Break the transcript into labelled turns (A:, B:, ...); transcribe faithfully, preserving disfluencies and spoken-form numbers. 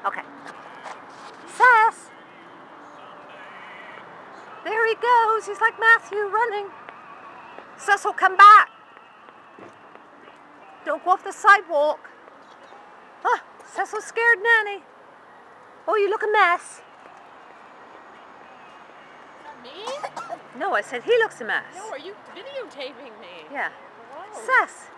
A: Okay. Cec! There he goes. He's like Matthew running. Cecil, come back. Don't go off the sidewalk. Ah, Cecil's scared Nanny. Oh, you look a mess.
B: Me?
A: No, I said he looks a mess.
B: No, are you videotaping me?
A: Yeah.
B: Wow.
A: Cec,